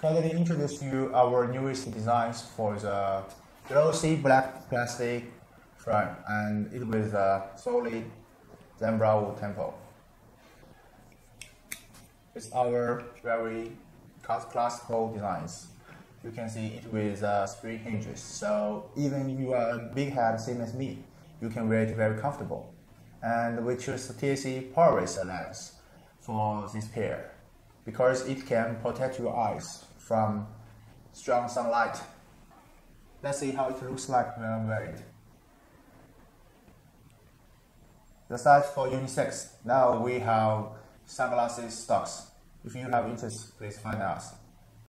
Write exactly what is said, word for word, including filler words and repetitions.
kindly introduce you our newest designs for the glossy black plastic frame, and it with a solid zebra wood temple. It's our very classical designs. You can see it with uh, spring hinges, so even if you are a big head same as me, you can wear it very comfortable. And we choose T S C poalrized lens for this pair because it can protect your eyes from strong sunlight. Let's see how it looks like when I wear it. The size for unisex. Now we have sunglasses stocks. If you have interest, please find us.